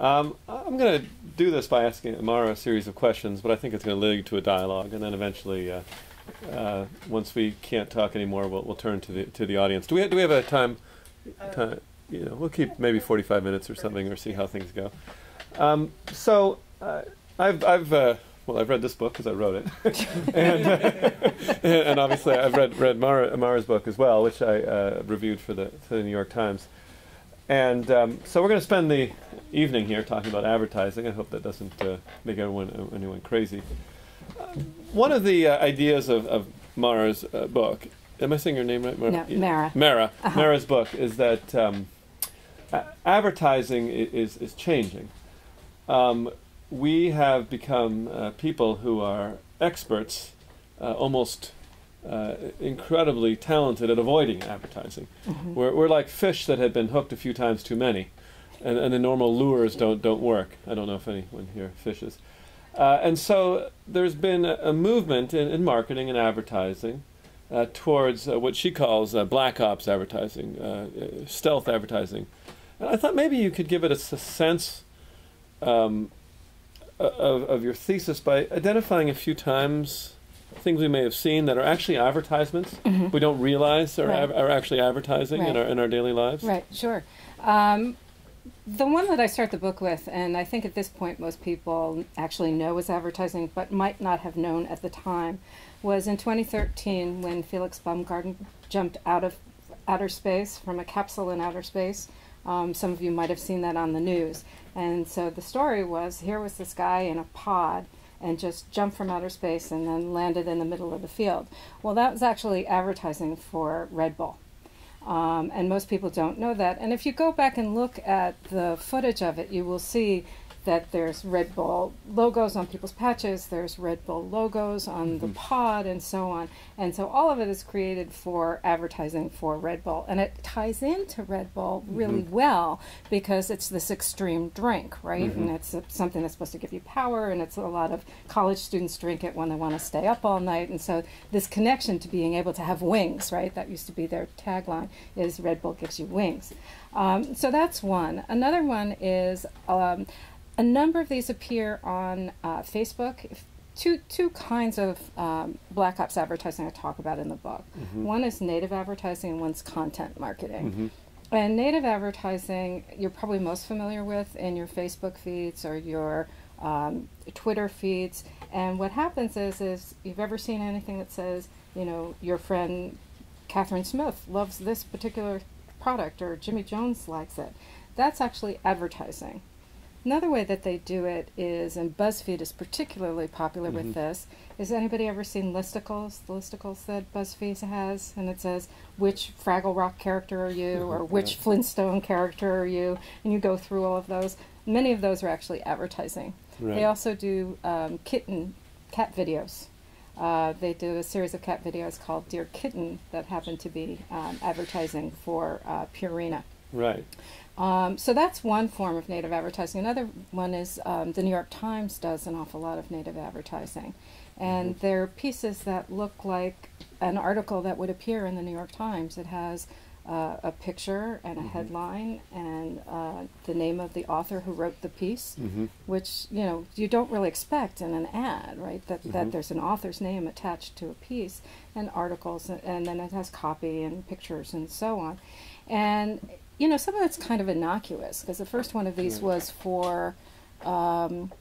I'm going to do this by asking Mara a series of questions, but I think it's going to lead to a dialogue, and then eventually, once we can't talk anymore, we'll turn to the audience. Do we have a time? We'll keep maybe 45 minutes or something, or see how things go. I've read this book because I wrote it, and obviously I've read Mara's book as well, which I reviewed for the New York Times. And so we're going to spend the evening here talking about advertising. I hope that doesn't make anyone crazy. One of the ideas of Mara's book, am I saying your name right? No, Mara. Mara. Mara's book is that advertising is changing. We have become people who are experts, almost incredibly talented at avoiding advertising. Mm-hmm. We're like fish that had been hooked a few times too many, and the normal lures don't work. I don't know if anyone here fishes. And so there's been a movement in marketing and advertising towards what she calls black ops advertising, stealth advertising. And I thought maybe you could give it a sense of your thesis by identifying a few times things we may have seen that are actually advertisements. Mm-hmm. We don't realize are actually advertising in our daily lives. Right, sure. The one that I start the book with, and I think at this point most people actually know is advertising, but might not have known at the time, was in 2013 when Felix Baumgarten jumped out of outer space, from a capsule in outer space. Some of you might have seen that on the news. And so the story was, here was this guy in a pod and just jumped from outer space and then landed in the middle of the field. Well, that was actually advertising for Red Bull. And most people don't know that. And if you go back and look at the footage of it, you will see that there's Red Bull logos on people's patches, there's Red Bull logos on the pod, and so on. And so all of it is created for advertising for Red Bull. And it ties into Red Bull really well because it's this extreme drink, right? And it's something that's supposed to give you power, and it's a lot of college students drink it when they want to stay up all night. And so this connection to being able to have wings, right? That used to be their tagline, is Red Bull gives you wings. So that's one. Another one is a number of these appear on Facebook. Two kinds of black ops advertising I talk about in the book. One is native advertising and one's content marketing. And native advertising you're probably most familiar with in your Facebook feeds or your Twitter feeds. And what happens is you've ever seen anything that says, your friend Catherine Smith loves this particular product, or Jimmy Jones likes it. That's actually advertising. Another way that they do it is, and BuzzFeed is particularly popular with this, is anybody ever seen listicles? The listicles that BuzzFeed has, and it says, which Fraggle Rock character are you, or which Flintstone character are you, and you go through all of those. Many of those are actually advertising. Right. They also do cat videos. They do a series of cat videos called Dear Kitten that happen to be advertising for Purina. Right. So that's one form of native advertising. Another one is the New York Times does an awful lot of native advertising. And they're pieces that look like an article that would appear in the New York Times. It has a picture and a headline and the name of the author who wrote the piece, which, you don't really expect in an ad, right? That there's an author's name attached to a piece, and articles, and then it has copy and pictures and so on. And some of it's kind of innocuous, because the first one of these was for Orange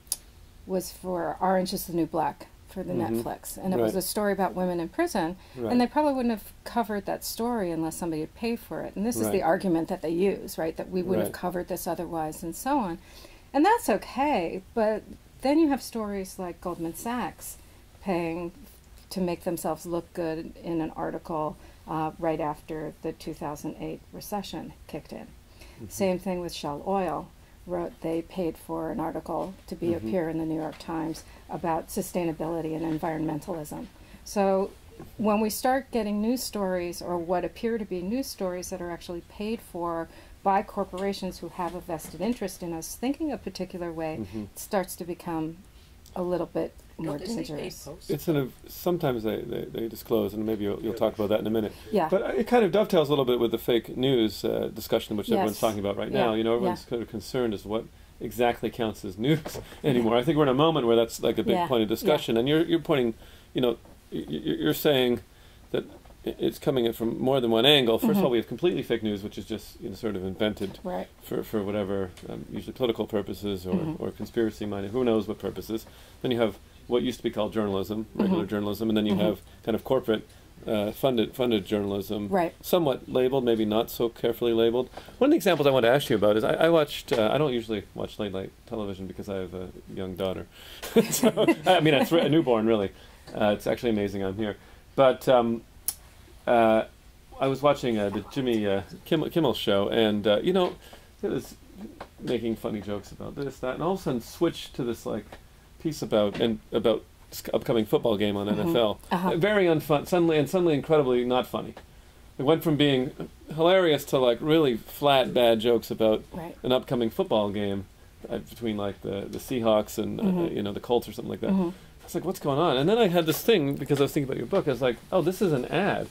is the New Black for the Netflix, and it was a story about women in prison, and they probably wouldn't have covered that story unless somebody had paid for it. And this is the argument that they use, right? That we wouldn't have covered this otherwise, and so on. And that's okay, but then you have stories like Goldman Sachs paying to make themselves look good in an article right after the 2008 recession kicked in. Same thing with Shell Oil. They paid for an article to appear in the New York Times about sustainability and environmentalism. So when we start getting news stories, or what appear to be news stories that are actually paid for by corporations who have a vested interest in us thinking a particular way, it starts to become a little bit more dangerous. It's sometimes they disclose, and maybe you'll talk about that in a minute. Yeah. But it kind of dovetails a little bit with the fake news discussion, which everyone's talking about right now. Everyone's kind of concerned as to what exactly counts as news anymore. I think we're in a moment where that's like a big point of discussion, and you're pointing, you're saying that it's coming in from more than one angle. First of all, we have completely fake news, which is just sort of invented for whatever, usually political purposes or conspiracy-minded, who knows what purposes. Then you have what used to be called journalism, regular journalism, and then you have kind of corporate funded journalism, somewhat labeled, maybe not so carefully labeled. One of the examples I want to ask you about is I watched, I don't usually watch late night television because I have a young daughter. So, I mean, a newborn, really. It's actually amazing I'm here. But I was watching the Jimmy Kimmel show, and, it was making funny jokes about this, that, and all of a sudden switched to this, like, piece about upcoming football game on NFL. Very unfun, suddenly incredibly not funny. It went from being hilarious to like really flat, bad jokes about an upcoming football game between like the Seahawks and the Colts or something like that. I was like, what's going on? And then I had this thing because I was thinking about your book. I was like, oh, this is an ad.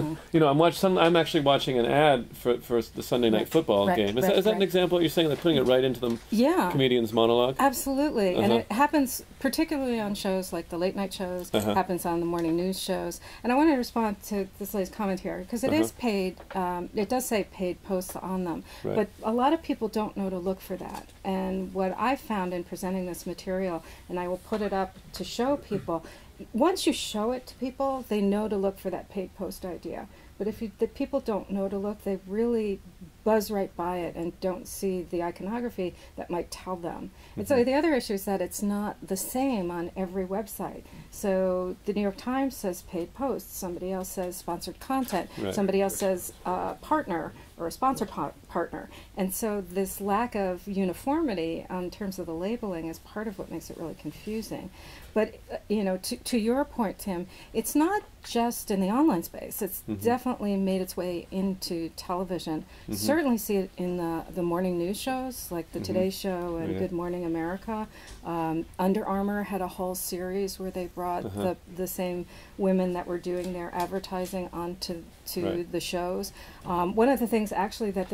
I'm actually watching an ad for the Sunday night football game. Is that an example? You're saying like putting it right into the comedian's monologue? Absolutely, and it happens particularly on shows like the late night shows. Happens on the morning news shows. And I want to respond to this lady's comment here because it is paid. It does say paid posts on them, but a lot of people don't know to look for that. And what I found in presenting this material, and I will put it up to show people, once you show it to people, they know to look for that paid post idea. But if the people don't know to look, they really buzz right by it and don't see the iconography that might tell them. And so the other issue is that it's not the same on every website. So the New York Times says paid posts, somebody else says sponsored content, somebody else says partner or a sponsor partner. And so this lack of uniformity in terms of the labeling is part of what makes it really confusing. But, to your point, Tim, it's not just in the online space. It's definitely made its way into television. Certainly see it in the morning news shows, like the Today Show and Good Morning America. Under Armour had a whole series where they brought the same women that were doing their advertising onto the shows. One of the things, actually, that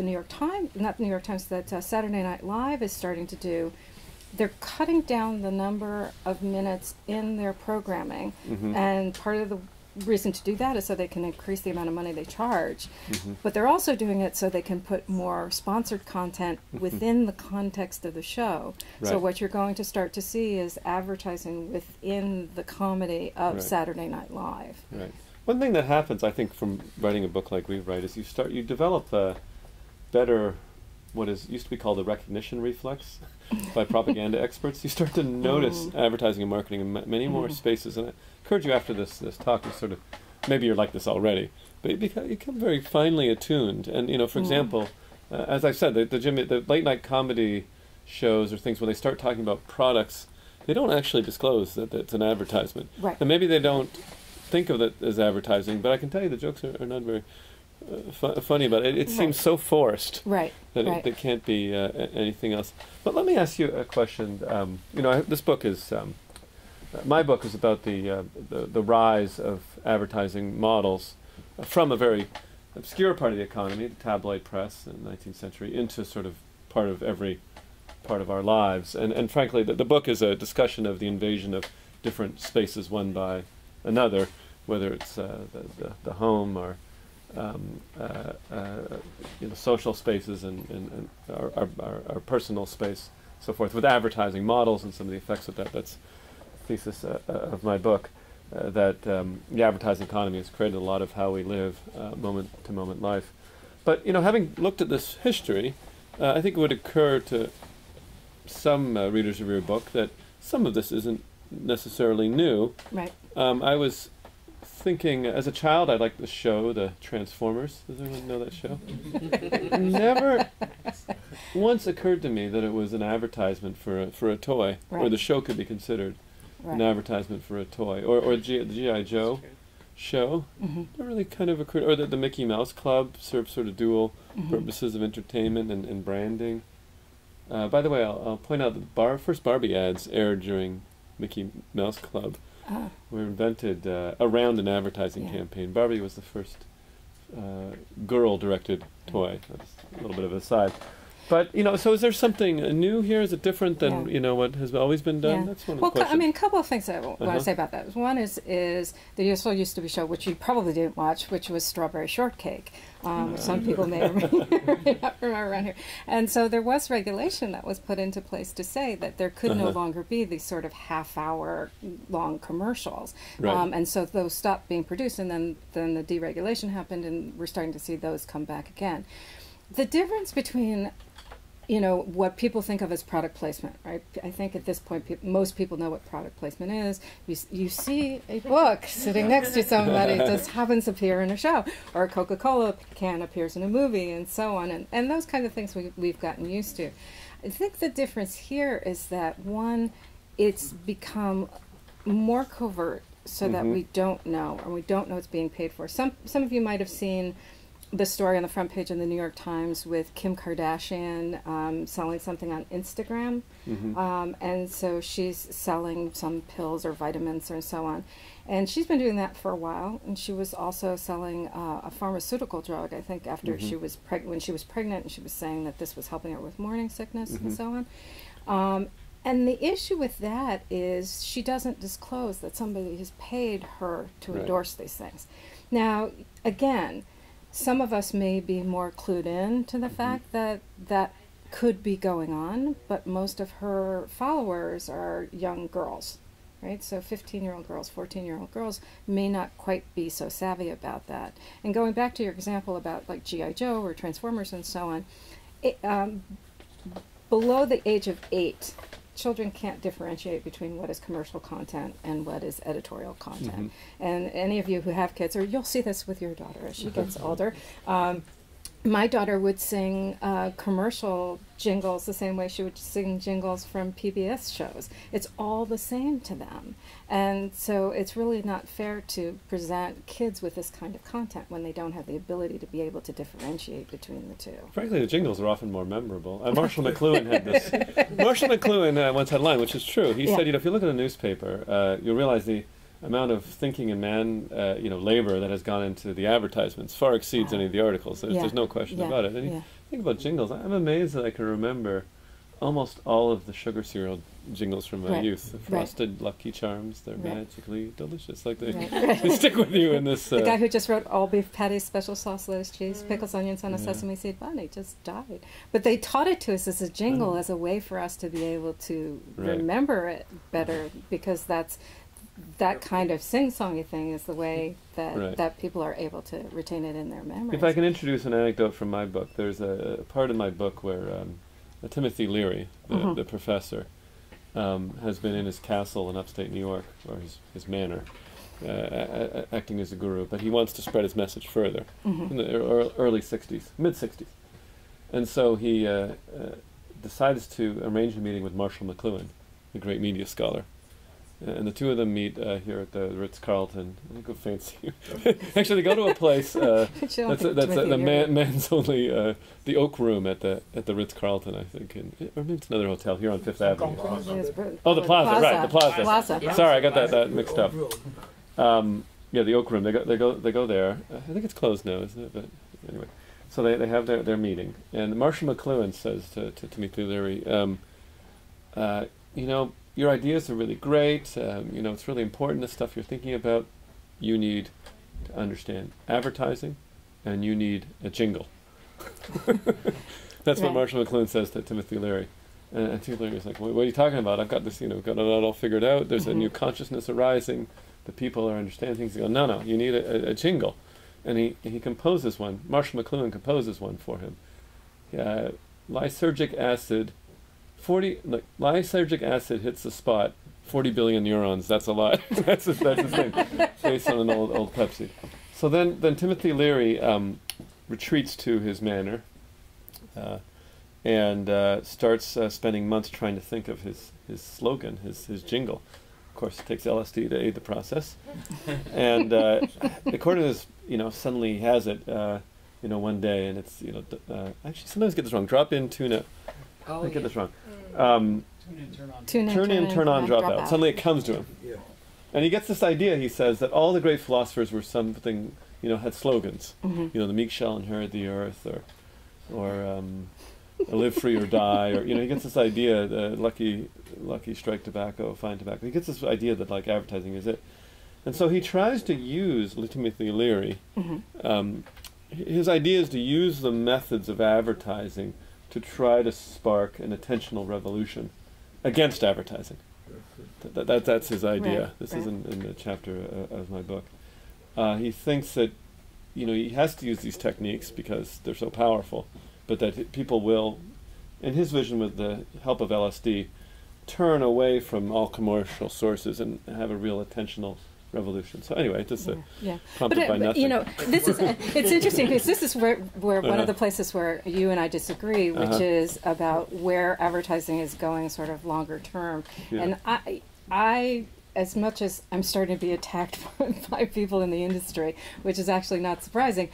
that Saturday Night Live is starting to do, they're cutting down the number of minutes in their programming, and part of the reason to do that is so they can increase the amount of money they charge. But they're also doing it so they can put more sponsored content within the context of the show. So what you're going to start to see is advertising within the comedy of Saturday Night Live. One thing that happens, I think, from writing a book like we write is you develop a better, what used to be called the recognition reflex by propaganda experts. You start to notice advertising and marketing in many more spaces. And I encourage you after this talk to sort of, maybe you're like this already, but you become very finely attuned. And, for example, as I said, the late night comedy shows or things where they start talking about products, they don't actually disclose that it's an advertisement. And maybe they don't think of it as advertising, but I can tell you the jokes are not very funny about it. It seems so forced that it can't be anything else. But let me ask you a question. This book is my book is about the rise of advertising models from a very obscure part of the economy, the tabloid press in the 19th century, into sort of part of every part of our lives. And frankly, the book is a discussion of the invasion of different spaces one by another, whether it's the home or social spaces and our personal space, so forth, with advertising models and some of the effects of that. That's the thesis of my book, that the advertising economy has created a lot of how we live moment-to-moment life. But, having looked at this history, I think it would occur to some readers of your book that some of this isn't necessarily new. I was thinking, as a child, I liked the show, the Transformers. Does anyone know that show? It never once occurred to me that it was an advertisement for a toy, or the show could be considered an advertisement for a toy, or the G.I. Joe show. It really kind of occurred, or the Mickey Mouse Club served sort of dual purposes of entertainment and branding. By the way, I'll point out that the first Barbie ads aired during Mickey Mouse Club. Were invented around an advertising campaign. Barbie was the first girl-directed toy. That's a little bit of an aside. But, so is there something new here? Is it different than, what has always been done? Yeah. That's one of well, the questions. a couple of things I want to say about that. One is there also used to be a show, which you probably didn't watch, which was Strawberry Shortcake. Some people may not remember around here. And so there was regulation that was put into place to say that there could no longer be these sort of half-hour long commercials. Right. And so those stopped being produced, and then the deregulation happened, and we're starting to see those come back again. The difference between what people think of as product placement, right? I think at this point, most people know what product placement is. You see a book sitting next to somebody that just happens to appear in a show, or a Coca-Cola can appears in a movie, and so on, and those kind of things we've gotten used to. I think the difference here is that, one, it's become more covert so that we don't know, or we don't know it's being paid for. Some of you might have seen the story on the front page of the New York Times with Kim Kardashian selling something on Instagram. And so she's selling some pills or vitamins or so on. And she's been doing that for a while. And she was also selling a pharmaceutical drug, I think, after she was when she was pregnant, and she was saying that this was helping her with morning sickness and so on. And the issue with that is she doesn't disclose that somebody has paid her to endorse these things. Now, again, some of us may be more clued in to the fact that that could be going on, but most of her followers are young girls, right? So 15-year-old girls, 14-year-old girls may not quite be so savvy about that. And going back to your example about like G.I. Joe or Transformers and so on, below the age of 8, children can't differentiate between what is commercial content and what is editorial content. And any of you who have kids, or you'll see this with your daughter as she gets older, my daughter would sing commercial jingles the same way she would sing jingles from PBS shows. It's all the same to them. And so it's really not fair to present kids with this kind of content when they don't have the ability to be able to differentiate between the two. Frankly, the jingles are often more memorable. Marshall McLuhan had this. Marshall McLuhan once had a line, which is true. He said, if you look at a newspaper, you'll realize the amount of thinking and labor that has gone into the advertisements far exceeds any of the articles. There's no question about it. And you think about jingles. I'm amazed that I can remember almost all of the sugar cereal jingles from my youth. The Frosted Lucky Charms, they're magically delicious. Like they stick with you in this. The guy who just wrote all beef patties, special sauce, lettuce, cheese, pickles, onions on a sesame seed bun, he just died. But they taught it to us as a jingle, as a way for us to be able to remember it better, because that kind of sing-songy thing is the way that people are able to retain it in their memories. If I can introduce an anecdote from my book, there's a part in my book where Timothy Leary, the professor, has been in his castle in upstate New York, or his manor, acting as a guru, but he wants to spread his message further in the early 60s, mid-60s. And so he decides to arrange a meeting with Marshall McLuhan, a great media scholar. And the two of them meet here at the Ritz-Carlton. I think go fancy. Actually, they go to a place that's the man's only, the Oak Room at the Ritz-Carlton, I think, or maybe it's another hotel here on Fifth Avenue. Oh, the Plaza, right? The Plaza. Yeah. Sorry, I got that mixed up. The Oak Room. They go there. I think it's closed now, isn't it? But anyway, so they have their meeting, and Marshall McLuhan says to Timothy Leary, your ideas are really great. It's really important, the stuff you're thinking about. You need to understand advertising, and you need a jingle. That's what Marshall McLuhan says to Timothy Leary. And Timothy Leary's like, what are you talking about? I've got this, got it all figured out. There's a new consciousness arising. The people are understanding things. They go, no, you need a jingle. And he composes one. Marshall McLuhan composes one for him. Lysergic acid. Lysergic acid hits the spot. 40 billion neurons. That's a lot. that's his thing, based on an old Pepsi. So then Timothy Leary retreats to his manor and starts spending months trying to think of his slogan, his jingle. Of course, it takes LSD to aid the process. And according to this, suddenly he has it, one day, and it's, actually sometimes I get this wrong. Drop in, tune out. I get this wrong. Turn in, turn on, drop out. Suddenly it comes to him. Yeah. And he gets this idea, he says, that all the great philosophers were something, had slogans. The meek shall inherit the earth, or live free or die, or he gets this idea, lucky strike tobacco, fine tobacco. He gets this idea that like advertising is it, and so he tries to use Timothy Leary. His idea is to use the methods of advertising to try to spark an attentional revolution against advertising. That's his idea. Right, This right. is in the chapter of my book. He thinks that he has to use these techniques because they're so powerful, but that people will, in his vision with the help of LSD, turn away from all commercial sources and have a real attentional revolution. So anyway, just prompted by nothing. This is it's interesting because this is where one of the places where you and I disagree, which is about where advertising is going, sort of longer term. Yeah. And I, as much as I'm starting to be attacked by people in the industry, which is actually not surprising,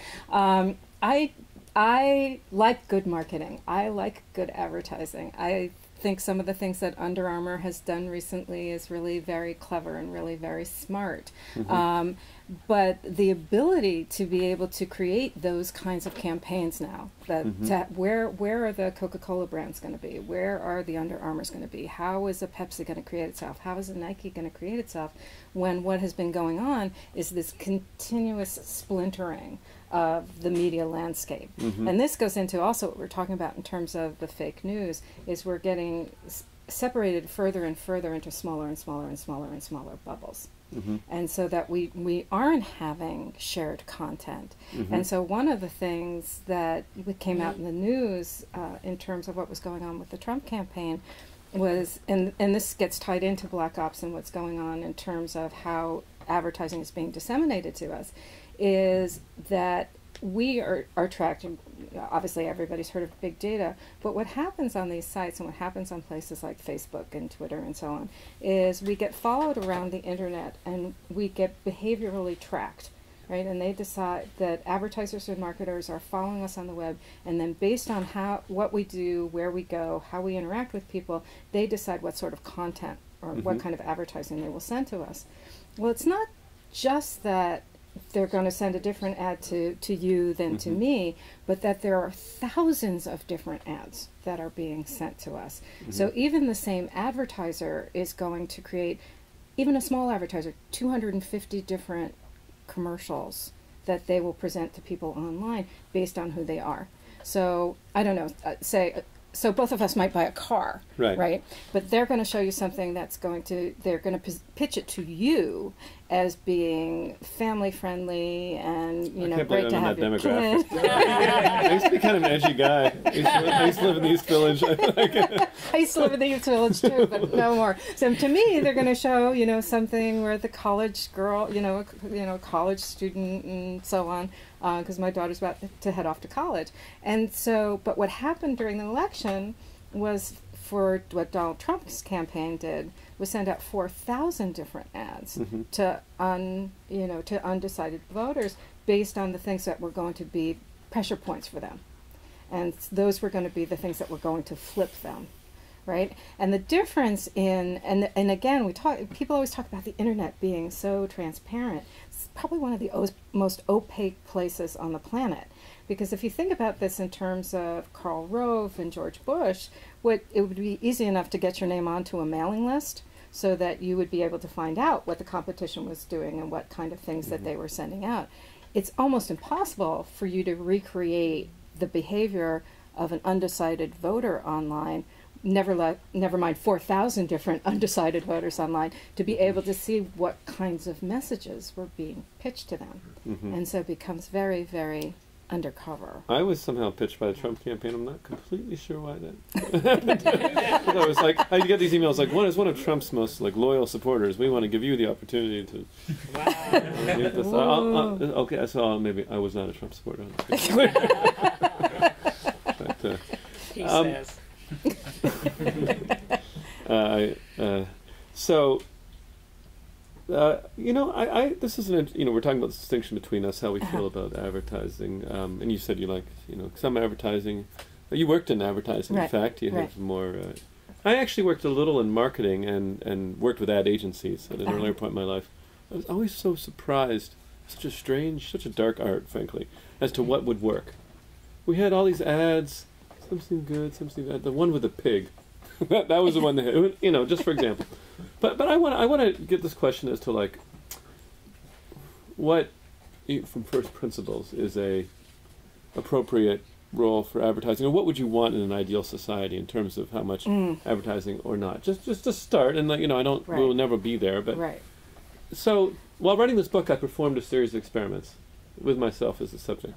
I like good marketing. I like good advertising. I think some of the things that Under Armour has done recently is really very clever and really very smart. But the ability to be able to create those kinds of campaigns now, where are the Coca-Cola brands going to be? Where are the Under Armours going to be? How is a Pepsi going to create itself? How is a Nike going to create itself when what has been going on is this continuous splintering of the media landscape? And this goes into also what we're talking about in terms of the fake news, is we're getting separated further and further into smaller and smaller and smaller and smaller bubbles. And so that we aren't having shared content. And so one of the things that came out in the news in terms of what was going on with the Trump campaign was, and this gets tied into Black Ops and what's going on in terms of how advertising is being disseminated to us, is that we are tracked. Obviously, everybody's heard of big data, but what happens on these sites and what happens on places like Facebook and Twitter and so on is we get followed around the internet and we get behaviorally tracked, right? And they decide that advertisers and marketers are following us on the web, and then based on what we do, where we go, how we interact with people, they decide what sort of content or what kind of advertising they will send to us. Well, it's not just that they're going to send a different ad to you than to me, but that there are thousands of different ads that are being sent to us. So even the same advertiser is going to create, even a small advertiser, 250 different commercials that they will present to people online based on who they are. So I don't know, so both of us might buy a car, right? But they're going to show you something they're going to pitch it to you as being family friendly and great to have your kid. I used to be kind of an edgy guy. I used to live in the East Village. I used to live in the East Village too, but no more. So to me, they're going to show something where the college girl, college student and so on, because my daughter's about to head off to college, and so. But what happened during the election was, for what Donald Trump's campaign did, was send out 4,000 different ads to undecided voters based on the things that were going to be pressure points for them, and those were going to be the things that were going to flip them, right? And the difference and again, people always talk about the internet being so transparent. It's probably one of the most opaque places on the planet. Because if you think about this in terms of Karl Rove and George Bush, it would be easy enough to get your name onto a mailing list so that you would be able to find out what the competition was doing and what kind of things that they were sending out. It's almost impossible for you to recreate the behavior of an undecided voter online, never mind 4,000 different undecided voters online, to be able to see what kinds of messages were being pitched to them. And so it becomes very, very undercover. I was somehow pitched by the Trump campaign. I'm not completely sure why that. I was like, I get these emails like, one is one of Trump's most loyal supporters. We want to give you the opportunity to. Wow. Okay, so maybe I was not a Trump supporter. But, he says. This is we're talking about the distinction between us, how we feel about advertising, and you said you like, some advertising. You worked in advertising, in fact. You have more. I actually worked a little in marketing and worked with ad agencies at an earlier point in my life. I was always so surprised, such a dark art, frankly, as to what would work. We had all these ads. some seem good, some seem bad. The one with the pig, that was the one that hit, you know, just for example. But I want to get this question as to like, what, from first principles, is a appropriate role for advertising, or what would you want in an ideal society in terms of how much advertising or not? Just to start, and like, you know, I don't, we'll never be there, but so while writing this book, I performed a series of experiments with myself as the subject.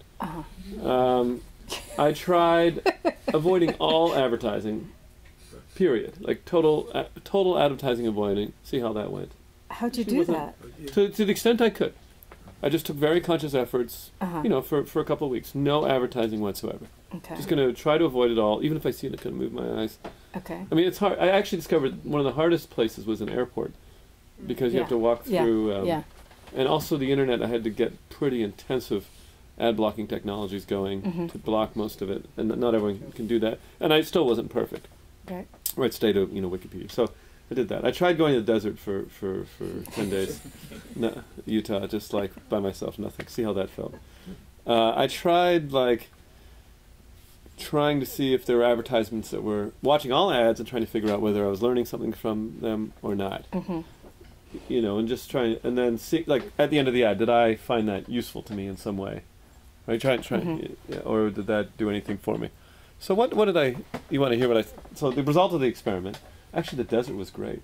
I tried avoiding all advertising, period, like total advertising avoiding. See how that went. How'd you do that? To the extent I could. I just took very conscious efforts, you know, for a couple of weeks. No advertising whatsoever. Okay. Just going to try to avoid it all, even if I see it, I couldn't move my eyes. Okay. I mean, it's hard. I actually discovered one of the hardest places was an airport, because you have to walk through, and also the internet. I had to get pretty intensive ad blocking technologies going to block most of it, and not everyone can do that. And I still wasn't perfect. Right. Right state of, you know, Wikipedia. So I did that. I tried going to the desert for 10 days, Utah, just like by myself, nothing. See how that felt. I tried trying to see if there were advertisements that were watching all ads and trying to figure out whether I was learning something from them or not. You know, and just trying, and then see, like at the end of the ad, did I find that useful to me in some way? Right? Try, or did that do anything for me? So what did I? You want to hear what I? So the result of the experiment. Actually, the desert was great.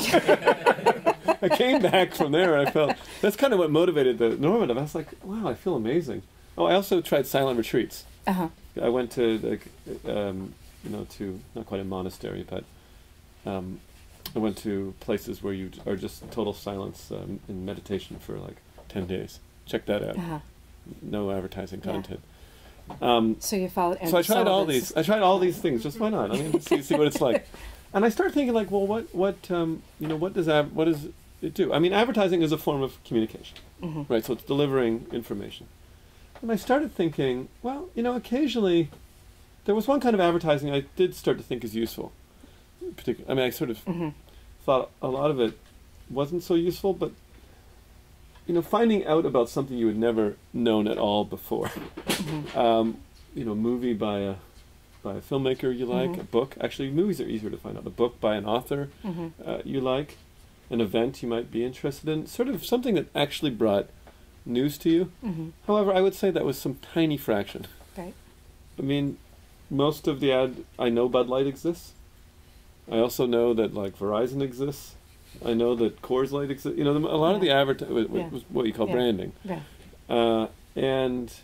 I came back from there, and I felt that's kind of what motivated the normative. I was like, wow, I feel amazing. Oh, I also tried silent retreats. I went to, like, you know, to not quite a monastery, but I went to places where you are just total silence in meditation for like 10 days. Check that out. No advertising content. So you followed. So I tried all these. I tried all these things. Just why not? I mean, see what it's like. And I started thinking, like, well, what you know, what does it do? I mean, advertising is a form of communication, right? So it's delivering information. And I started thinking, well, you know, occasionally there was one kind of advertising I did start to think is useful. I mean, I sort of thought a lot of it wasn't so useful, but you know, finding out about something you had never known at all before. You know, movie by a filmmaker you like, a book. Actually, movies are easier to find out. A book by an author you like, an event you might be interested in, sort of something that actually brought news to you. However, I would say that was some tiny fraction. Right. I mean, most of the ad, I know Bud Light exists. I also know that, like, Verizon exists. I know that Coors Light exists. You know, a lot of the advertising was what you call branding. And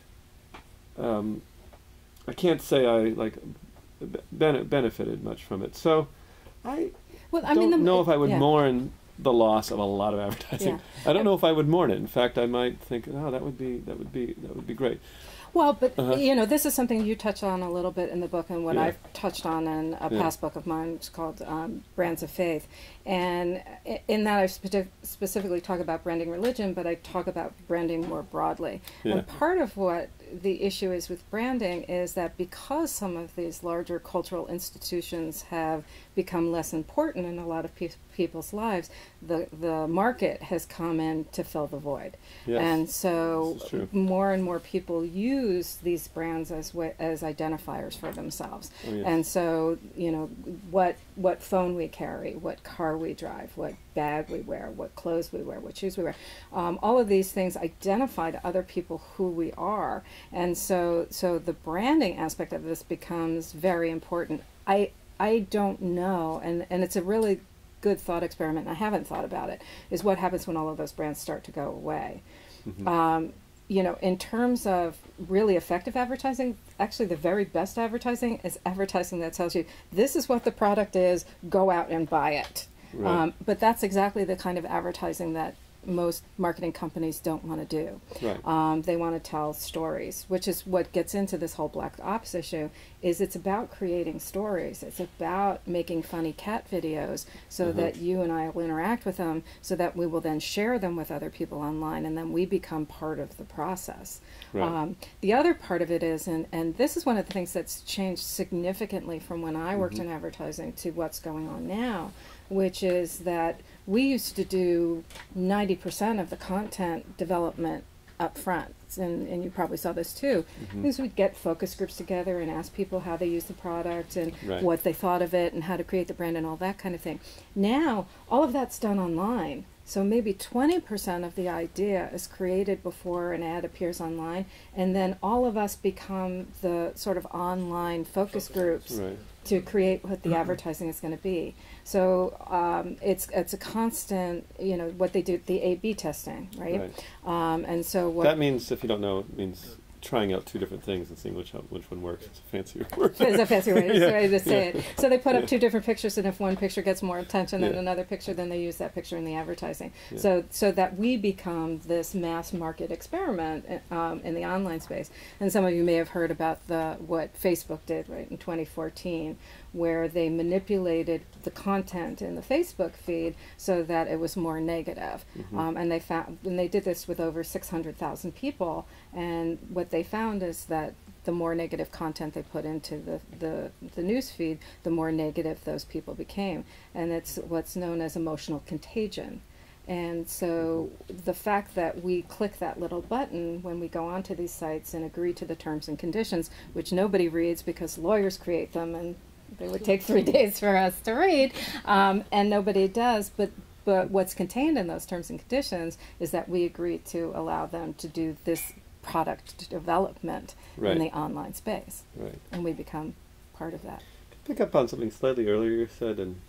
I can't say I like benefited much from it. So I don't know if I would mourn the loss of a lot of advertising. I don't know if I would mourn it. In fact, I might think, oh, that would be great. Well, but you know, this is something you touch on a little bit in the book, and what I've touched on in a past book of mine, which is called Brands of Faith. And in that, I specifically talk about branding religion, but I talk about branding more broadly. And part of what the issue is with branding is that because some of these larger cultural institutions have become less important in a lot of people's lives, the market has come in to fill the void. And so more and more people use these brands as identifiers for themselves. And so, you know, what phone we carry, what car we drive, what bag we wear, what clothes we wear, what shoes we wear, all of these things identify to other people who we are. And so the branding aspect of this becomes very important. I don't know, and it's a really good thought experiment, and I haven't thought about it, is what happens when all of those brands start to go away. You know, in terms of really effective advertising, actually the very best advertising is advertising that tells you, this is what the product is, go out and buy it. But that's exactly the kind of advertising that most marketing companies don't want to do. They want to tell stories, which is what gets into this whole Black Ops issue. Is it's about creating stories. It's about making funny cat videos so that you and I will interact with them, so that we will then share them with other people online, and then we become part of the process. The other part of it is, and this is one of the things that's changed significantly from when I worked in advertising to what's going on now, which is that we used to do 90% of the content development up front, and you probably saw this too. Is we'd get focus groups together and ask people how they use the product and what they thought of it and how to create the brand and all that kind of thing. Now, all of that's done online. So maybe 20% of the idea is created before an ad appears online, and then all of us become the sort of online focus groups to create what the advertising is going to be. So it's a constant, what they do, the A/B testing, right? And so what that means, if you don't know, it means trying out two different things and seeing which one works. It's a fancier word. It's a fancy way to say it. So they put up two different pictures, and if one picture gets more attention than another picture, then they use that picture in the advertising. So that we become this mass market experiment in the online space. And some of you may have heard about what Facebook did in 2014, where they manipulated the content in the Facebook feed so that it was more negative. And they did this with over 600,000 people. And what they found is that the more negative content they put into the news feed, the more negative those people became. And it's what's known as emotional contagion. And so the fact that we click that little button when we go onto these sites and agree to the terms and conditions, which nobody reads because lawyers create them and they would take 3 days for us to read, and nobody does, but what's contained in those terms and conditions is that we agree to allow them to do this product development in the online space. And we become part of that. Pick up on something slightly earlier you said and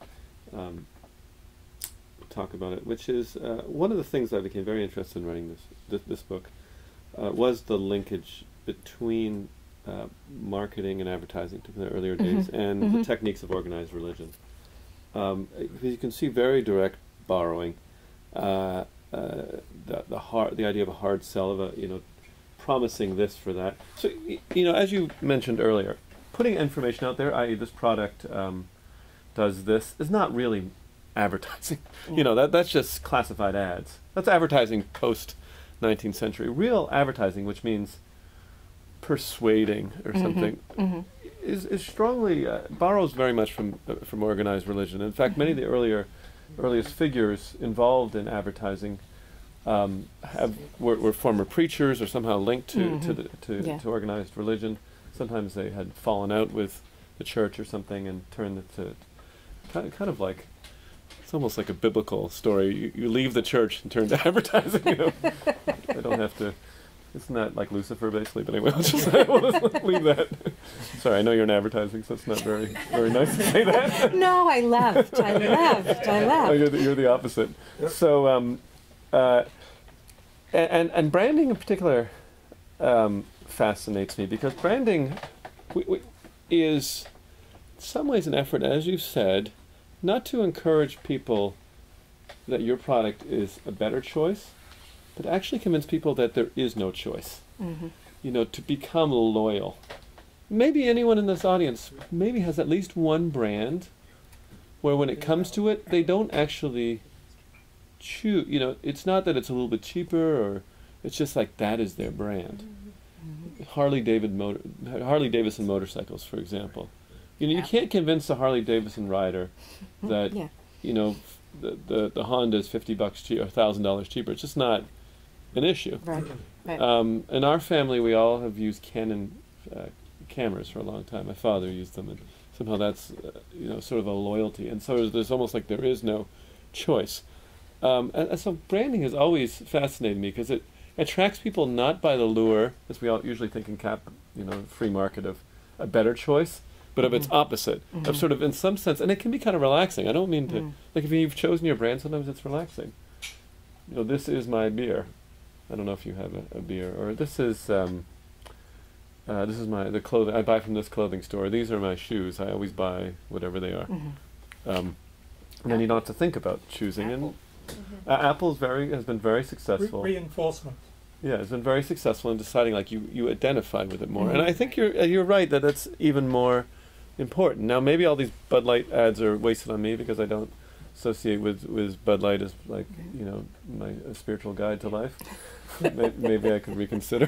talk about it, which is one of the things I became very interested in writing this book was the linkage between marketing and advertising to the earlier days and the techniques of organized religion. Because you can see very direct borrowing, the idea of a hard sell, of promising this for that. So as you mentioned earlier, putting information out there, i.e. this product does this, is not really advertising. That's just classified ads. That's advertising post 19th century. Real advertising, which means persuading or something, is strongly borrows very much from organized religion. In fact, many of the earliest figures involved in advertising were former preachers or somehow linked to organized religion. Sometimes they had fallen out with the church or something and turned it to kind of like, it's almost like a biblical story. You leave the church and turn to advertising. I don't have to. Isn't that like Lucifer, basically? But anyway, we'll just leave that. Sorry, I know you're in advertising, so it's not very nice to say that. No, I left. Oh, you're the opposite. So, and branding in particular fascinates me, because branding is in some ways an effort, as you said, not to encourage people that your product is a better choice, but actually convince people that there is no choice. To become loyal. Maybe anyone in this audience maybe has at least one brand where when it comes to it, they don't actually choose. It's not that it's a little bit cheaper, or it's just like that is their brand. Harley Davidson motorcycles, for example. You can't convince a Harley Davidson rider that the Honda is $50 cheaper, $1,000 cheaper. It's just not an issue. Right. In our family, we all have used Canon cameras for a long time. My father used them, and somehow that's sort of a loyalty. And so there's almost like there is no choice. And so branding has always fascinated me, because it attracts people not by the lure, as we all usually think in free market, of a better choice, but of its opposite, of sort of, in some sense, and it can be kind of relaxing. I don't mean to, like, if you've chosen your brand, sometimes it's relaxing. This is my beer. I don't know if you have a beer, or this is the clothing I buy from this clothing store. These are my shoes. I always buy whatever they are. And then you don't have to think about choosing. Apple. Apple has been very successful. Reinforcement. Yeah, it's been very successful in deciding, like, you identify with it more. And I think you're right that that's even more important. Now, maybe all these Bud Light ads are wasted on me, because I don't associate with Bud Light as, like, my spiritual guide to life. Maybe I could reconsider.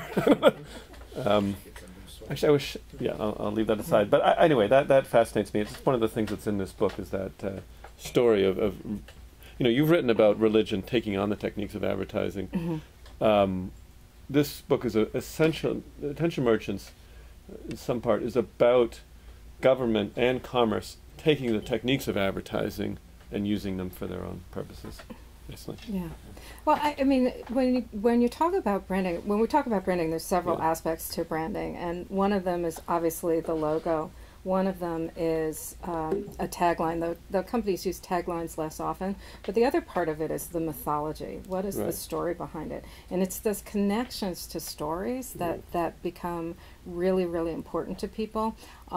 Actually, I wish. Yeah, I'll leave that aside. But anyway, that fascinates me. It's just one of the things that's in this book, is that story of you've written about religion taking on the techniques of advertising. this book is essential. Attention Merchants, in some part, is about government and commerce taking the techniques of advertising and using them for their own purposes. Basically. Yeah. Well, I mean, when you talk about branding, when we talk about branding, there's several aspects to branding, and one of them is obviously the logo. One of them is a tagline. The companies use taglines less often, but the other part of it is the mythology. What is the story behind it? And it's those connections to stories that become really, really important to people.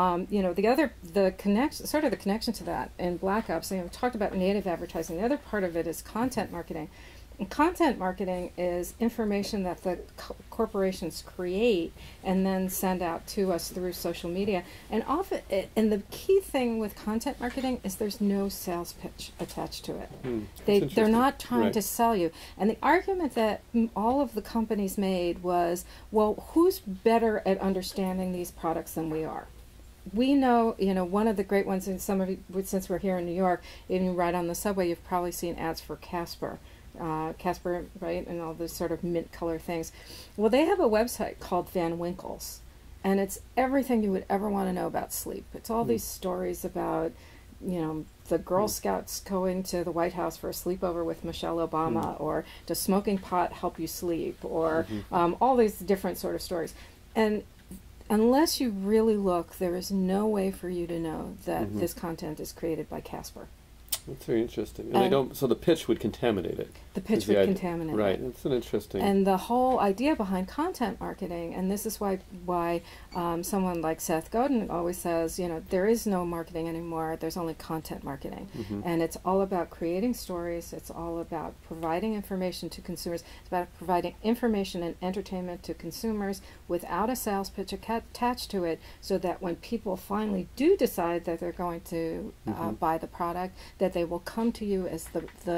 The connection to that in Black Ops, we talked about native advertising. The other part of it is content marketing. And content marketing is information that the corporations create and then send out to us through social media. And often, and the key thing with content marketing is there's no sales pitch attached to it. They're not trying to sell you. And the argument that all of the companies made was, well, who's better at understanding these products than we are? We know, one of the great ones, and some of you, since we're here in New York, even right on the subway, you've probably seen ads for Casper. Casper, right, and all those sort of mint color things. Well, they have a website called Van Winkle's, and it's everything you would ever want to know about sleep. It's all these stories about, the Girl Scouts going to the White House for a sleepover with Michelle Obama, or does smoking pot help you sleep, or all these different sort of stories. And unless you really look, there is no way for you to know that this content is created by Casper. That's very interesting. And so the pitch would contaminate it. The pitch would contaminate it. Right. That's an interesting. And the whole idea behind content marketing, and this is why someone like Seth Godin always says, there is no marketing anymore. There's only content marketing. And it's all about creating stories. It's all about providing information to consumers. It's about providing information and entertainment to consumers without a sales pitch attached to it, so that when people finally do decide that they're going to buy the product, that they will come to you as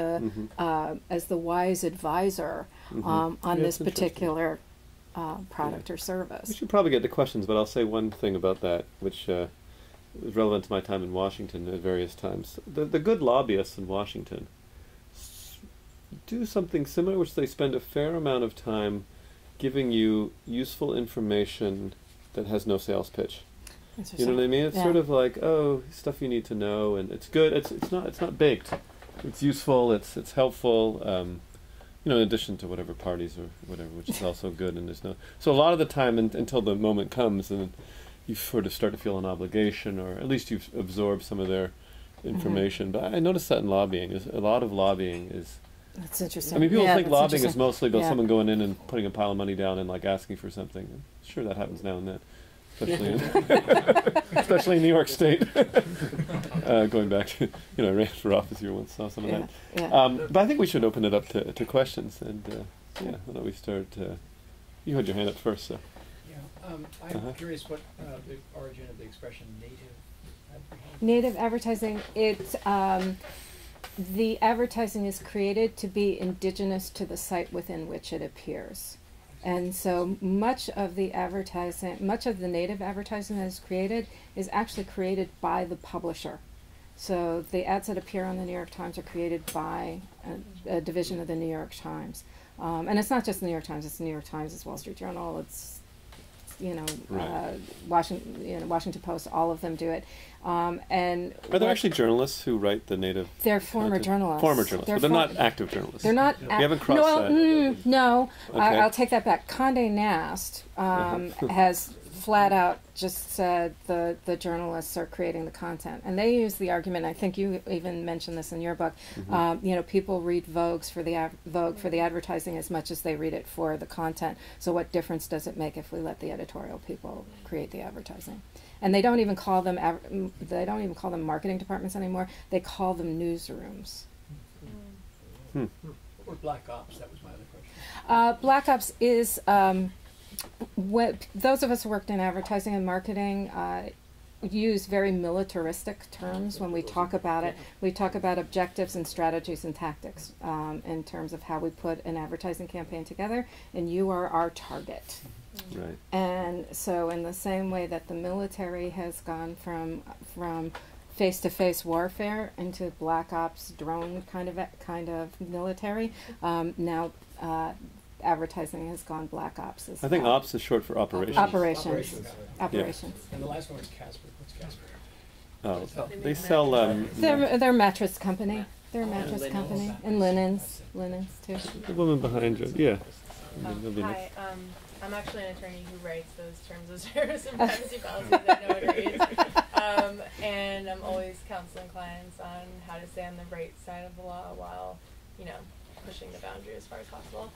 the wise advisor on this particular product or service. We should probably get to questions, but I'll say one thing about that, which is relevant to my time in Washington at various times. The good lobbyists in Washington do something similar, which they spend a fair amount of time giving you useful information that has no sales pitch. You know what I mean? It's sort of like, stuff you need to know, and it's good. It's not baked. It's useful. It's helpful. In addition to whatever parties or whatever, which is also good. And there's no. So a lot of the time, until the moment comes, and you sort of start to feel an obligation, or at least you've absorbed some of their information. But I noticed that in lobbying, a lot of lobbying is. That's interesting. I mean, people think lobbying is mostly about someone going in and putting a pile of money down and asking for something. Sure, that happens now and then. Especially in New York State. Going back to, I ran for office here once, saw some of that. But I think we should open it up to questions, and why don't we start? You had your hand up first, so. I'm curious what the origin of the expression native advertising. Native advertising, it's the advertising is created to be indigenous to the site within which it appears. And so much of the native advertising that is created is actually created by the publisher. So the ads that appear on the New York Times are created by a division of the New York Times. And it's not just the New York Times, it's the New York Times, it's Wall Street Journal, it's Washington Post, all of them do it. And are there actually journalists who write the native? They're former journalists. Former journalists, but they're not active journalists. They're not. We haven't crossed that. No, okay. I'll take that back. Condé Nast has flat out just said the journalists are creating the content, and they use the argument. I think you even mentioned this in your book. People read Vogue for the advertising as much as they read it for the content. So what difference does it make if we let the editorial people create the advertising? And they don't even call them marketing departments anymore. They call them newsrooms. Or Black Ops. That was my other question. Black Ops is. Those of us who worked in advertising and marketing use very militaristic terms when we talk about it. We talk about objectives and strategies and tactics in terms of how we put an advertising campaign together, and you are our target. Right. And so in the same way that the military has gone from face-to-face warfare into Black Ops drone kind of military, now advertising has gone black ops as I think well. ops is short for operations. Operations. Yeah. Operations. And the last one was Casper. What's Casper? Oh, they sell. They're a mattress company. They're a Oh, mattress linens. company. And linens. Linens, too. The woman behind you, yeah. That'll be nice. Hi, I'm actually an attorney who writes those terms of service and privacy policies that no one reads. And I'm always counseling clients on how to stay on the right side of the law while, you know, pushing the boundary as far as possible.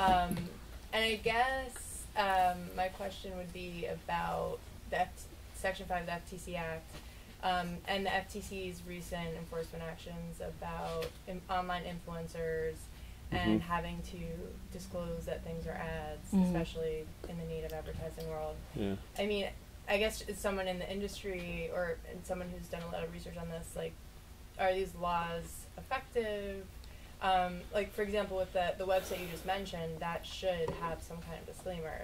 And I guess my question would be about the Section 5 of the FTC Act. And the FTC's recent enforcement actions about online influencers and having to disclose that things are ads, especially in the native advertising world. Yeah. I mean, I guess as someone in the industry and someone who's done a lot of research on this, like, are these laws effective? Like, for example, with the website you just mentioned, that should have some kind of disclaimer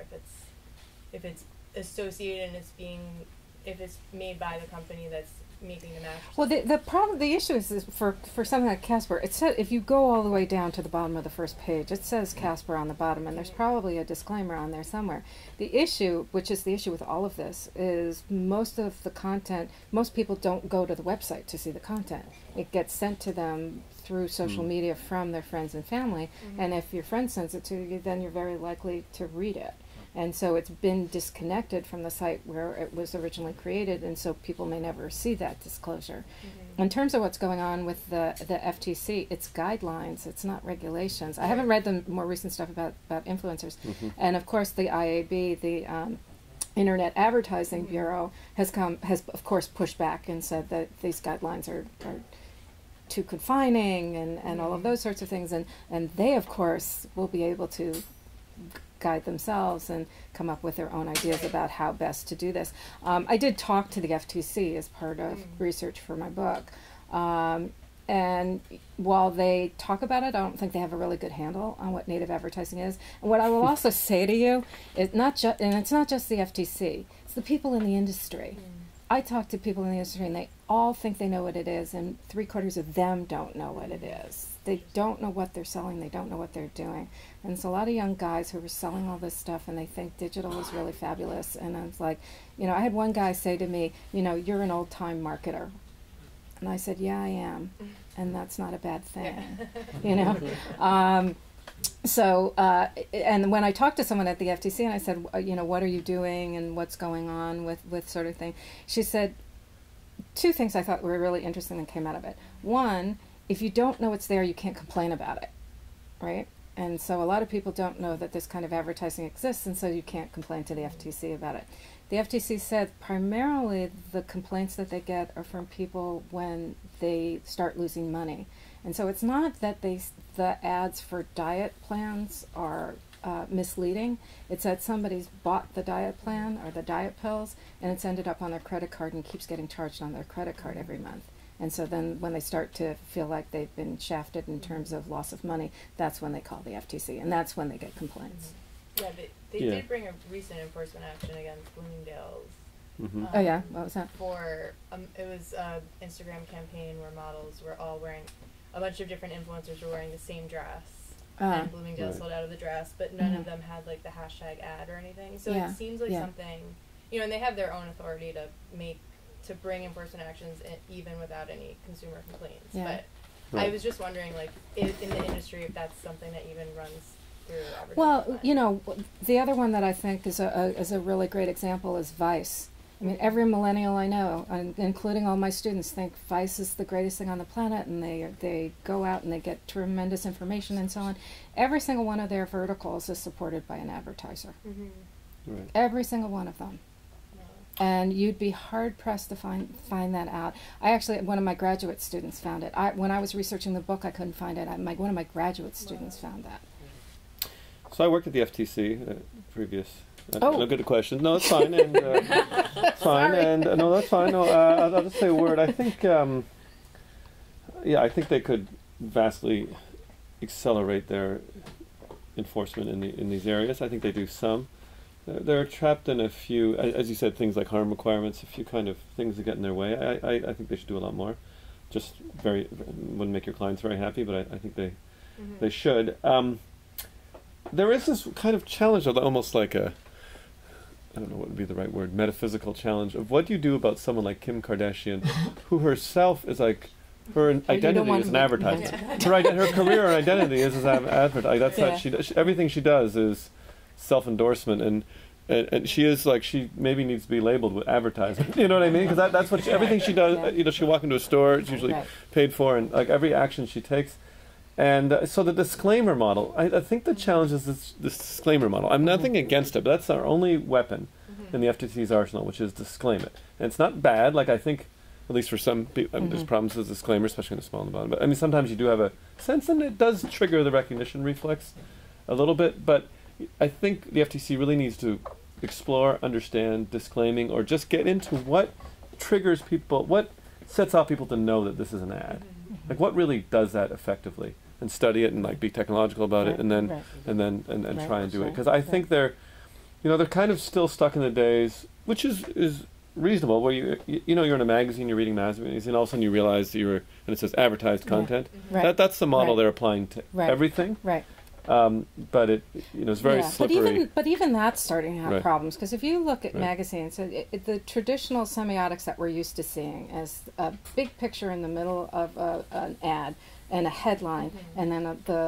if it's associated and if it's made by the company that's making the mattress. Well, the issue is for something like Casper, it said, if you go all the way down to the bottom of the first page, it says Casper on the bottom, and there's probably a disclaimer on there somewhere. The issue, which is the issue with all of this, is most of the content, most people don't go to the website to see the content. It gets sent to them through social media from their friends and family, and if your friend sends it to you, then you're very likely to read it. And so it's been disconnected from the site where it was originally created, and so people may never see that disclosure. In terms of what's going on with the FTC, it's guidelines, it's not regulations. I haven't read the more recent stuff about influencers. And of course the IAB, the Internet Advertising Bureau, has of course pushed back and said that these guidelines are too confining and all of those sorts of things. And they, of course, will be able to guide themselves and come up with their own ideas about how best to do this. I did talk to the FTC as part of research for my book. And while they talk about it, I don't think they have a really good handle on what native advertising is. And what I will also say to you is and it's not just the FTC, it's the people in the industry. I talk to people in the industry and they all think they know what it is, and 3/4 of them don't know what it is. They don't know what they're selling, they don't know what they're doing. And it's a lot of young guys who are selling all this stuff and they think digital is really fabulous. And I was like, you know, I had one guy say to me, you know, you're an old-time marketer. And I said, yeah, I am. And that's not a bad thing, you know? And when I talked to someone at the FTC and I said, you know, what are you doing and what's going on with sort of thing, she said two things I thought were really interesting that came out of it. One, if you don't know it's there, you can't complain about it, right? And so a lot of people don't know that this kind of advertising exists, and so you can't complain to the FTC about it. The FTC said primarily the complaints that they get are from people when they start losing money. And so it's not that the ads for diet plans are misleading. It's that somebody's bought the diet plan or the diet pills, and it's ended up on their credit card and keeps getting charged on their credit card every month. And so then when they start to feel like they've been shafted in terms of loss of money, that's when they call the FTC, and that's when they get complaints. Yeah, they did bring a recent enforcement action against Bloomingdale's. Oh yeah, what was that? For it was an Instagram campaign where models were all wearing, a bunch of different influencers were wearing the same dress, and Bloomingdale's sold out of the dress, but none of them had like the hashtag ad or anything. So it seems like something, you know, and they have their own authority to bring enforcement actions even without any consumer complaints. But I was just wondering, like, in the industry, if that's something that even runs through advertising. Well, you know, the other one that I think is a really great example is Vice. I mean, every millennial I know, including all my students, think Vice is the greatest thing on the planet, and they go out and they get tremendous information and so on. Every single one of their verticals is supported by an advertiser. Right. Every single one of them. And you'd be hard-pressed to find that out. One of my graduate students found it. When I was researching the book, I couldn't find it. One of my graduate students found that. So I worked at the FTC, previous. No good question. No, it's fine. And it's fine. And no, that's fine. No, I'll just say a word. I think, I think they could vastly accelerate their enforcement in these areas. I think they do some. They're trapped in a few, as you said, things like harm requirements, a few kind of things that get in their way. I think they should do a lot more. Just wouldn't make your clients very happy, but I think they should. there is this kind of challenge, almost like a, I don't know what would be the right word, metaphysical challenge of what do you do about someone like Kim Kardashian, who herself is like, her identity is an advertiser. Her career and identity is as an advertiser. That's what she does. Everything she does is self-endorsement, and she is like, she maybe needs to be labeled with advertisement. You know what I mean? Because that's what everything she does. You know, she'll walk into a store. It's usually paid for, and like every action she takes. And so the disclaimer model. I think the challenge is this disclaimer model. I'm nothing against it, but that's our only weapon in the FTC's arsenal, which is disclaim it. And it's not bad. Like I think, at least for some people, there's problems with disclaimer, especially in the small and the bottom. But I mean, sometimes you do have a sense, and it does trigger the recognition reflex a little bit. But I think the FTC really needs to explore, understand disclaiming, or just get into what triggers people, what sets out people to know that this is an ad. Like what really does that effectively, and study it and like be technological about it, and then try and do it. Because I think they're kind of still stuck in the days, which is reasonable, where you're in a magazine, you're reading magazines, and all of a sudden you realize that and it says advertised content. That's the model they're applying to everything. But it's very slippery. But even that's starting to have problems, because if you look at magazines, the traditional semiotics that we're used to seeing as a big picture in the middle of an ad and a headline, and then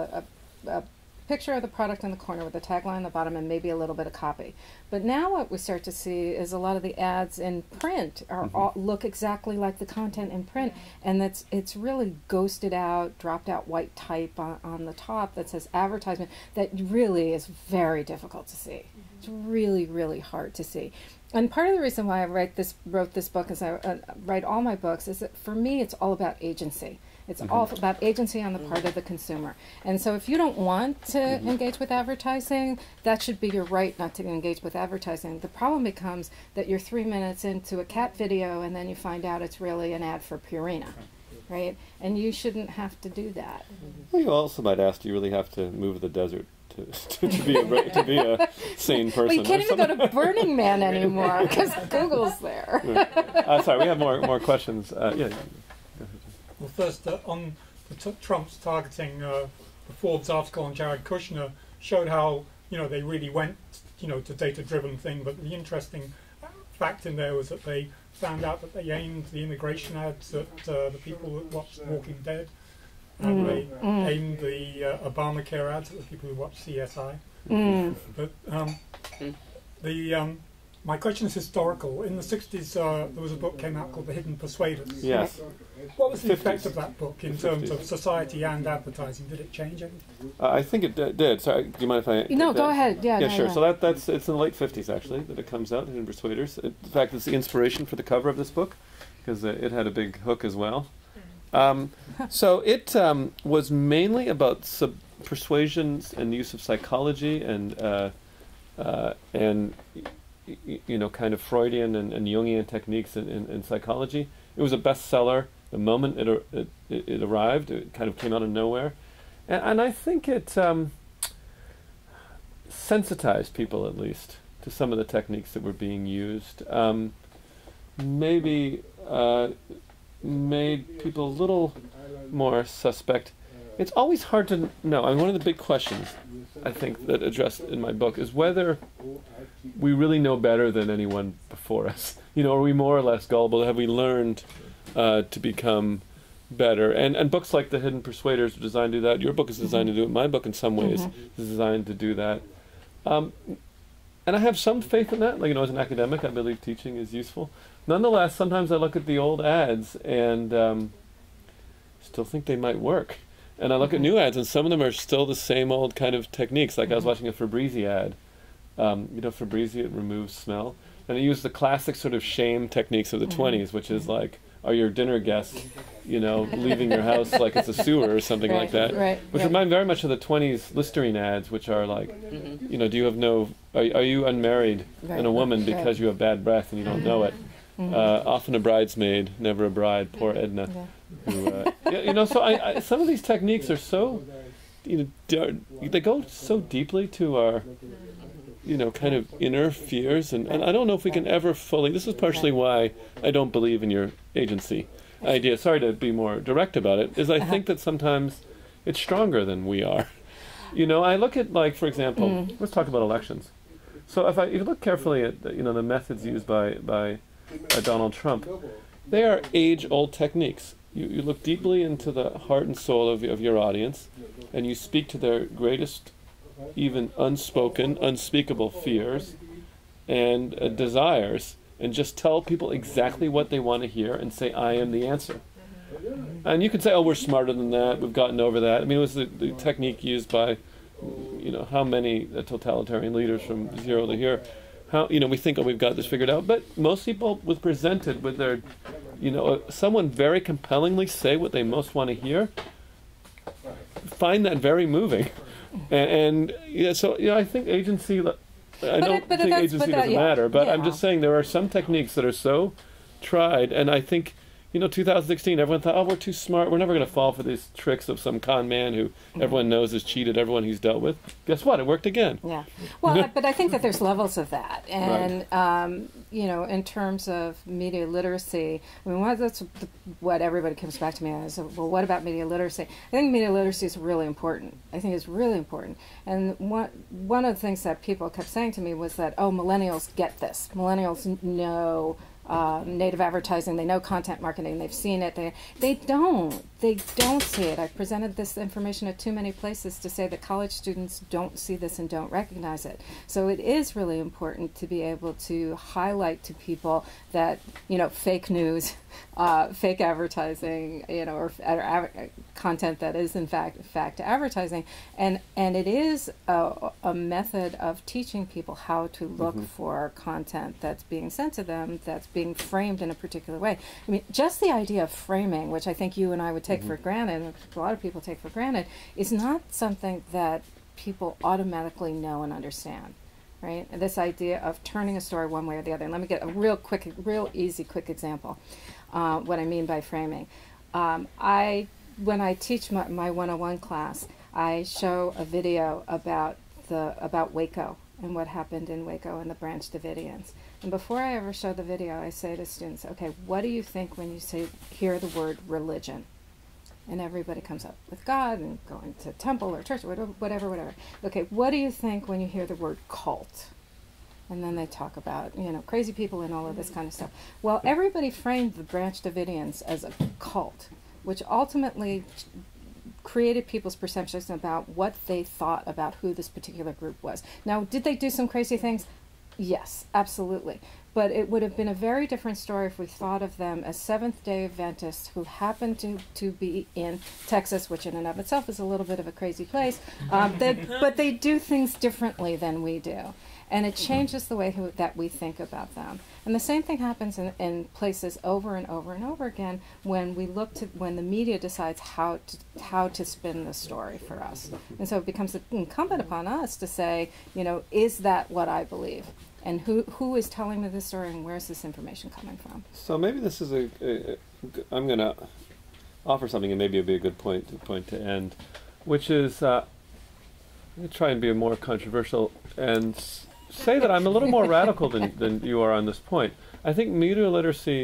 a picture of the product in the corner with a tagline on the bottom and maybe a little bit of copy. But now what we start to see is a lot of the ads in print are look exactly like the content in print, and it's really ghosted out, dropped out white type on the top that says advertisement that really is very difficult to see. It's really, really hard to see. And part of the reason why I wrote this book, as I write all my books, is that for me it's all about agency. It's all about agency on the part of the consumer. And so if you don't want to engage with advertising, that should be your right not to engage with advertising. The problem becomes that you're 3 minutes into a cat video and then you find out it's really an ad for Purina, right? And you shouldn't have to do that. Well, you also might ask, do you really have to move to the desert to be a sane person? Well, you can't even go to Burning Man anymore because Google's there. Sorry, we have more questions. Well, first, on Trump's targeting, the Forbes article on Jared Kushner showed how, they really went, to data-driven thing, but the interesting fact in there was that they found out that they aimed the immigration ads at the people that watched Walking Dead, and they aimed the Obamacare ads at the people who watch CSI. But my question is historical. In the 60s, there was a book came out called The Hidden Persuaders. Yes. What was the effect of that book in terms of society and advertising? Did it change anything? I think it did. Sorry, do you mind if I... No, go ahead. Yeah, sure. No. So it's in the late 50s, actually, that it comes out, Hidden Persuaders. In fact, it's the inspiration for the cover of this book, because it had a big hook as well. So it was mainly about persuasions and use of psychology and kind of Freudian and Jungian techniques in psychology. It was a bestseller the moment it arrived. It kind of came out of nowhere, and I think it sensitized people, at least, to some of the techniques that were being used. Maybe made people a little more suspect. It's always hard to know. I mean, one of the big questions I think that addressed in my book is whether we really know better than anyone before us. Are we more or less gullible? Have we learned to become better? And books like The Hidden Persuaders are designed to do that. Your book is designed to do it. My book, in some ways, is designed to do that. And I have some faith in that. As an academic, I believe teaching is useful. Nonetheless, sometimes I look at the old ads and still think they might work. And I look at new ads, and some of them are still the same old kind of techniques. Like I was watching a Febreze ad. Febreze, it removes smell. And it used the classic sort of shame techniques of the 20s, which is like, are your dinner guests, leaving your house like it's a sewer or something like that. Which remind very much of the 20s Listerine ads, which are like, do you have are you unmarried and a woman because you have bad breath and you don't know it? Often a bridesmaid, never a bride. Poor Edna. Who, so some of these techniques are so, they go so deeply to our, kind of inner fears, and I don't know if we can ever fully. This is partially why I don't believe in your agency idea. Sorry to be more direct about it. I think that sometimes it's stronger than we are. You know, I look at, like, for example, let's talk about elections. So if you look carefully at, you know, the methods used by Donald Trump, they are age-old techniques. You look deeply into the heart and soul of your audience, and you speak to their greatest, even unspoken, unspeakable fears and desires, and just tell people exactly what they want to hear and say, I am the answer. And you can say, oh, we're smarter than that, we've gotten over that. I mean, it was the technique used by, you know, how many totalitarian leaders from zero to here. How, you know, we think, oh, we've got this figured out. But most people was presented with their, you know, someone very compellingly say what they most want to hear, find that very moving. And yeah, so, you know, I think agency, I don't think agency doesn't matter, but I'm just saying there are some techniques that are so tried, and I think, you know, 2016, everyone thought, oh, we're too smart. We're never going to fall for these tricks of some con man who everyone knows has cheated everyone he's dealt with. Guess what? It worked again. Yeah. Well, but I think that there's levels of that. And, you know, in terms of media literacy, I mean, that's what everybody comes back to me as. Well, what about media literacy? I think media literacy is really important. I think it's really important. And one of the things that people kept saying to me was that, oh, millennials get this. Millennials know native advertising, they know content marketing, they've seen it, they don't see it. I've presented this information at too many places to say that college students don't see this and don't recognize it. So it is really important to be able to highlight to people that, you know, fake news, fake advertising, you know, or content that is in fact advertising, and it is a method of teaching people how to look for content that's being sent to them, that's being framed in a particular way. I mean, just the idea of framing, which I think you and I would take for granted, which a lot of people take for granted, is not something that people automatically know and understand. Right? And this idea of turning a story one way or the other. And let me get a real easy, quick example. What I mean by framing. When I teach my 101 class, I show a video about Waco and what happened in Waco and the Branch Davidians. And before I ever show the video, I say to students, okay, what do you think when you hear the word religion? And everybody comes up with God and going to temple or church or whatever. Okay, what do you think when you hear the word cult? And then they talk about, you know, crazy people and all of this kind of stuff. Well, everybody framed the Branch Davidians as a cult, which ultimately created people's perceptions about what they thought about who this particular group was. Now, did they do some crazy things? Yes, absolutely. But it would have been a very different story if we thought of them as Seventh-day Adventists who happened to be in Texas, which in and of itself is a little bit of a crazy place. But they do things differently than we do. And it changes the way that we think about them. And the same thing happens in places over and over and over again when the media decides how to spin the story for us. And so it becomes incumbent upon us to say, you know, is that what I believe? And who is telling me this story, and where's this information coming from? So maybe this is I'm going to offer something, and maybe it'll be a good point to end, which is I'm going to try and be more controversial and say that I'm a little more radical than you are on this point. I think media literacy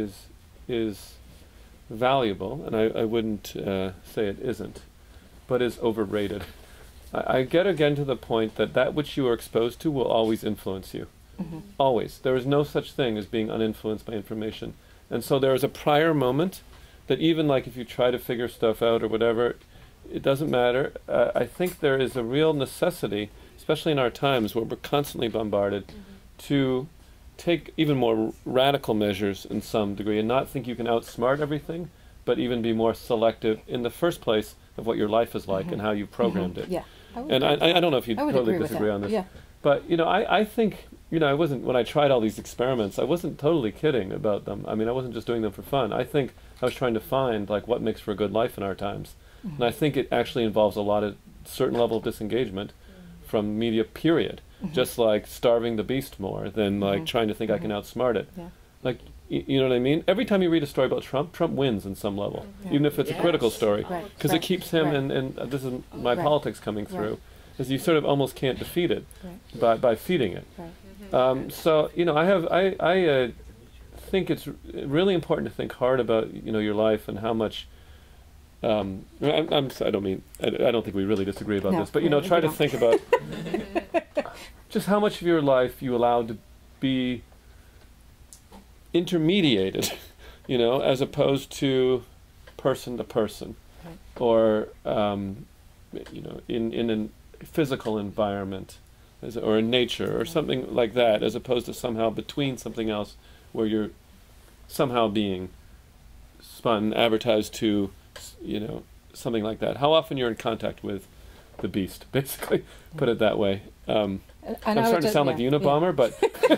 is valuable, and I wouldn't say it isn't, but is overrated. I get again to the point that which you are exposed to will always influence you. Always. There is no such thing as being uninfluenced by information. And so there is a prior moment that even like if you try to figure stuff out or whatever, it doesn't matter. I think there is a real necessity, especially in our times where we're constantly bombarded, to take even more radical measures in some degree and not think you can outsmart everything, but even be more selective in the first place of what your life is like and how you programmed it. Yeah. And I don't know if you totally disagree on this. Yeah. But, you know, I think, you know, when I tried all these experiments, I wasn't totally kidding about them. I mean, I wasn't just doing them for fun. I think I was trying to find, like, what makes for a good life in our times. And I think it actually involves a lot of certain level of disengagement from media, period. Just like starving the beast more than, like, trying to think I can outsmart it. Yeah. Like, you know what I mean? Every time you read a story about Trump wins in some level, even if it's a critical story, because it keeps him, and this is my politics coming through, is you sort of almost can't defeat it by feeding it. So, you know, I think it's really important to think hard about, you know, your life and how much I don't mean, I don't think we really disagree about No, this, but, we try to don't. think about just how much of your life you allowed to be intermediated, as opposed to person to person, Right. or, in a physical environment, or in nature, or something like that, as opposed to somehow between something else where you're somehow being spun, advertised to, something like that. How often you're in contact with the beast, basically, put it that way. I'm starting to sound like the Unabomber, but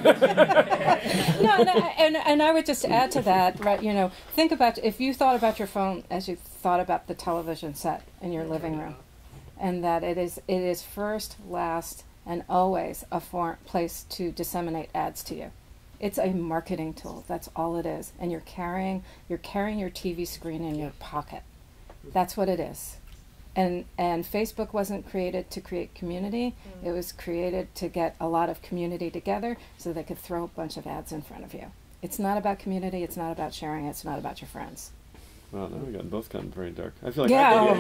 No, and I would just add to that, right? Think about if you thought about your phone as you thought about the television set in your living room, and that it is first, last, and always a place to disseminate ads to you. It's a marketing tool. That's all it is. And you're carrying your TV screen in your pocket. That's what it is. And Facebook wasn't created to create community. It was created to get a lot of community together so they could throw a bunch of ads in front of you. It's not about community. It's not about sharing. It's not about your friends. Well, now we both gotten very dark. I feel like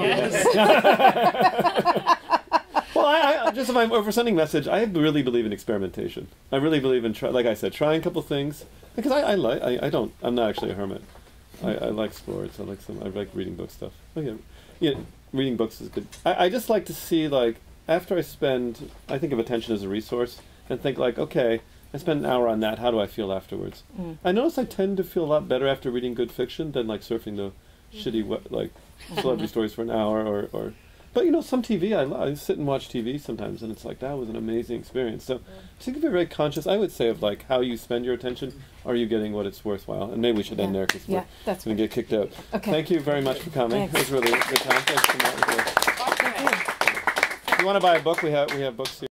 Well, I just my oversending message. I really believe in experimentation. I really believe in like I said, trying a couple things because I'm not actually a hermit. I like sports. I like reading book stuff. Reading books is good. I just like to see after I think of attention as a resource and think okay, I spend an hour on that. How do I feel afterwards? I notice I tend to feel a lot better after reading good fiction than surfing the shitty celebrity stories for an hour or. But some TV, I sit and watch TV sometimes, and it's that was an amazing experience. So, just to be very conscious, I would say of how you spend your attention. Are you getting what it's worthwhile? And maybe we should end there because we're going to get kicked out. Okay. Thank you very much for coming. Thanks. It was really a good time. Thanks so much. If you want to buy a book, we have books here.